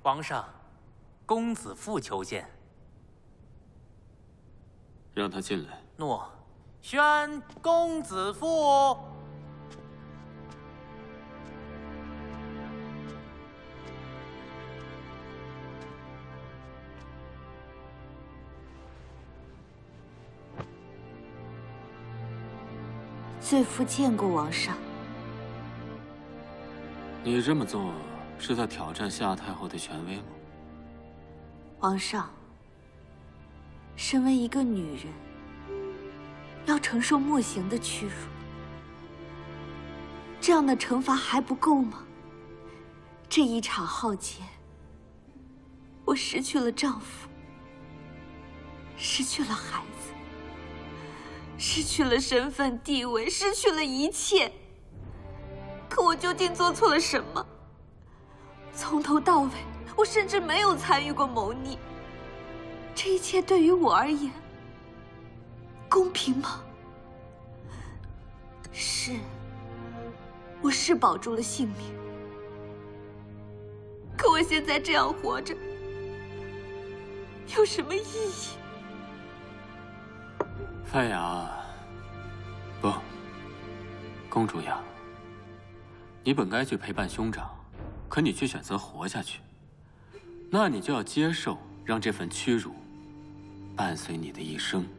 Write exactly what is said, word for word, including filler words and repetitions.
皇上，公子父求见。 让他进来。 诺。宣公子父。 罪妇见过王上。 你这么做是在挑战夏太后的权威吗？ 皇上，身为一个女人，要承受莫刑的屈辱，这样的惩罚还不够吗？这一场浩劫，我失去了丈夫，失去了孩子，失去了身份地位，失去了一切。可我究竟做错了什么？从头到尾，我甚至没有参与过谋逆。这一切对于我而言，公平吗？是，我是保住了性命。可我现在这样活着，有什么意义？ 范雅，不，公主呀，你本该去陪伴兄长，可你却选择活下去，那你就要接受让这份屈辱伴随你的一生。